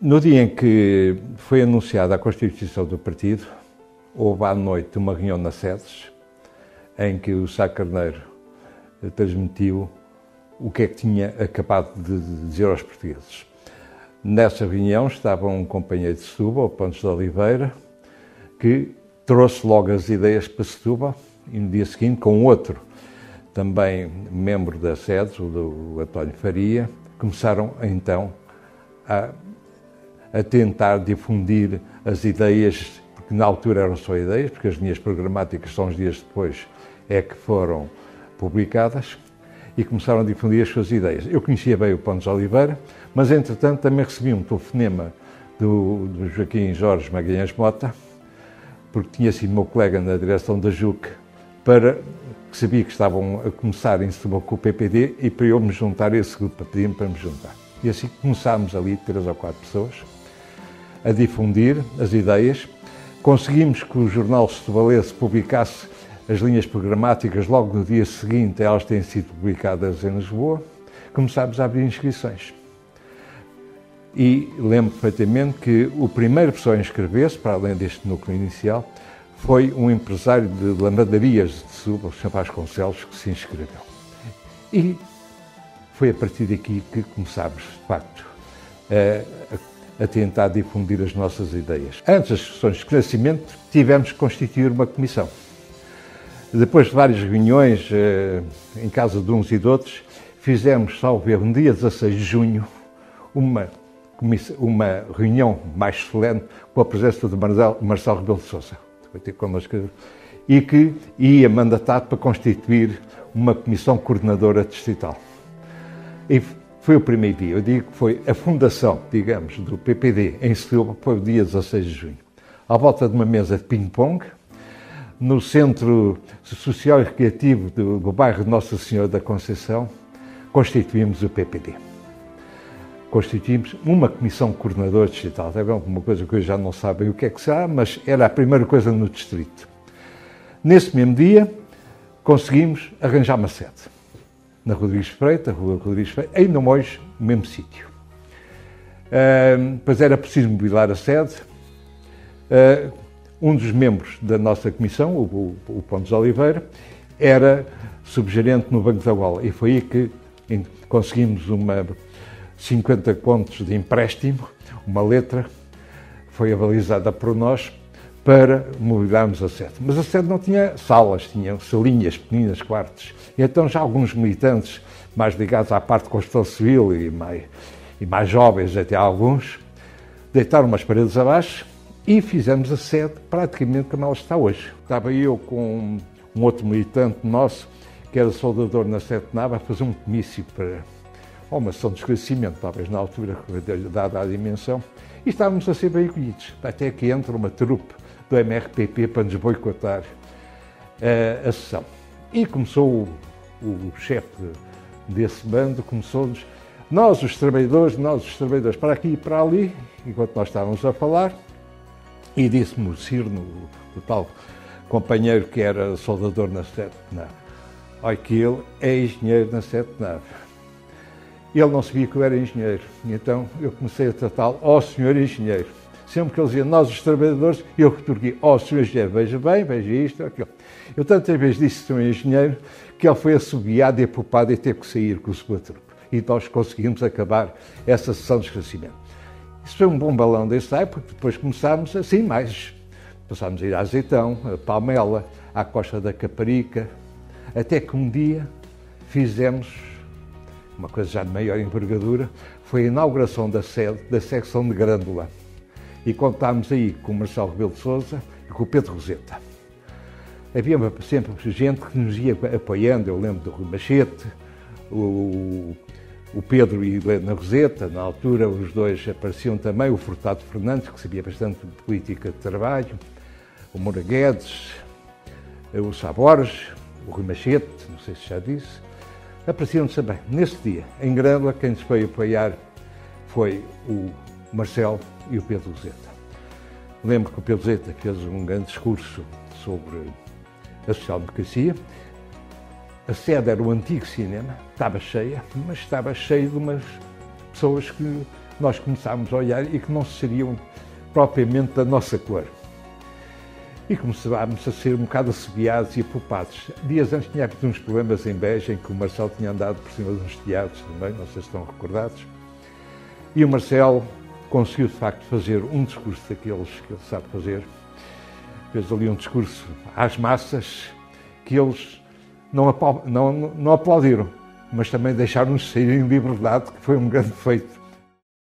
No dia em que foi anunciada a constituição do partido, houve à noite uma reunião nas sedes, em que o Sá Carneiro transmitiu o que é que tinha acabado de dizer aos portugueses. Nessa reunião estava um companheiro de Setúbal, o Pontes de Oliveira, que trouxe logo as ideias para Setúbal, e no dia seguinte, com outro, também membro da SEDES, o do António Faria, começaram então a tentar difundir as ideias, porque na altura eram só ideias, porque as linhas programáticas só uns dias depois é que foram publicadas, e começaram a difundir as suas ideias. Eu conhecia bem o Pontes de Oliveira, mas entretanto também recebi um telefonema do Joaquim Jorge Magalhães Mota, porque tinha sido meu colega na direção da JUC, que sabia que estavam a começar em Setúbal com o PPD, e para eu me juntar a esse grupo, pediam para me juntar. E assim começámos ali, 3 ou 4 pessoas, a difundir as ideias. Conseguimos que o jornal setubalense publicasse as linhas programáticas logo no dia seguinte, elas têm sido publicadas em Lisboa. Começámos a abrir inscrições. E lembro perfeitamente que o primeiro pessoa a inscrever-se, para além deste núcleo inicial, foi um empresário de lavandarias de Setúbal, o Sr. Vasconcelos, que se inscreveu. E foi a partir daqui que começámos, de facto, a tentar difundir as nossas ideias. Antes das sessões de esclarecimento, tivemos que constituir uma comissão. Depois de várias reuniões em casa de uns e de outros, fizemos, salvo erro, no dia 16 de junho, uma reunião mais solene com a presença de Marcelo Rebelo de Sousa, que vai ter connosco, e que ia mandatado para constituir uma comissão coordenadora distrital. E foi o primeiro dia. Eu digo que foi a fundação, digamos, do PPD em Setúbal, foi o dia 16 de junho. À volta de uma mesa de ping-pong, no Centro Social e Recreativo do bairro de Nossa Senhora da Conceição, constituímos o PPD. Constituímos uma comissão coordenadora distrital. É uma coisa que eu já não sabem o que é que será, mas era a primeira coisa no distrito. Nesse mesmo dia, conseguimos arranjar uma sede. Na Rodrigues Freitas, Rua Rodrigues Freitas, ainda hoje, no mesmo sítio. Pois era preciso mobilar a sede. Um dos membros da nossa comissão, o Pontes de Oliveira, era subgerente no Banco da Angola, e foi aí que conseguimos 50 contos de empréstimo, uma letra, foi avalizada por nós para mobiliarmos a sede. Mas a sede não tinha salas, tinha salinhas pequeninas, quartos. E então já alguns militantes, mais ligados à parte de construção civil e mais jovens até alguns, deitaram umas paredes abaixo e fizemos a sede praticamente como ela está hoje. Estava eu com um outro militante nosso, que era soldador na Sete Nava, a fazer um comício para uma sessão de esclarecimento, talvez na altura, dada a dimensão, e estávamos a ser bem acolhidos. Até que entra uma trupe do MRPP para nos boicotar a sessão. E começou o chefe desse bando, começou-nos, nós os trabalhadores, para aqui e para ali, enquanto nós estávamos a falar, e disse-me o Cirno, o tal companheiro que era soldador na Sete Nave, olha que ele é engenheiro na Sete Nave. Ele não sabia que eu era engenheiro, e então eu comecei a tratá-lo, senhor engenheiro. Sempre que ele dizia, nós os trabalhadores, eu retorquei, senhor engenheiro, veja bem, veja isto, aquilo. Eu tantas vezes disse que sou engenheiro, que ele foi assobiado e apupado e teve que sair com o sua trupe. E nós conseguimos acabar essa sessão de esclarecimento. Isso foi um bom balão desse época, porque depois começámos assim mais. Passámos a ir a Azeitão, a Palmela, à Costa da Caparica, até que um dia fizemos uma coisa já de maior envergadura, foi a inauguração da sede da secção de Grândola. E contámos aí com o Marcelo Rebelo de Sousa e com o Pedro Roseta. Havia sempre gente que nos ia apoiando, eu lembro do Rui Machete, o Pedro e Helena Roseta, na altura os dois apareciam também, o Furtado Fernandes, que sabia bastante de política de trabalho, o Moura Guedes, o Sá Borges, o Rui Machete, não sei se já disse, apareciam também. Nesse dia, em Grândola, quem nos foi apoiar foi o Marcelo e o Pedro Roseta. Lembro que o Pedro Roseta fez um grande discurso sobre a social-democracia. A sede era o antigo cinema, estava cheia, mas estava cheia de umas pessoas que nós começámos a olhar e que não seriam propriamente da nossa cor. E começámos a ser um bocado assobiados e apopados. Dias antes tinha havido uns problemas em Beja, em que o Marcelo tinha andado por cima de uns telhados também, não sei se estão recordados. E o Marcelo conseguiu, de facto, fazer um discurso daqueles que ele sabe fazer. Fez ali um discurso às massas que eles não aplaudiram, mas também deixaram-nos sair em liberdade, que foi um grande feito.